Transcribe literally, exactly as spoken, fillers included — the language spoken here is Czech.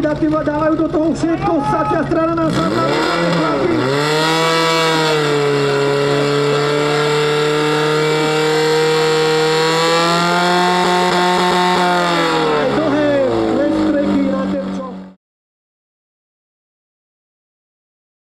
dávají do toho všetko, Satia strana na sám na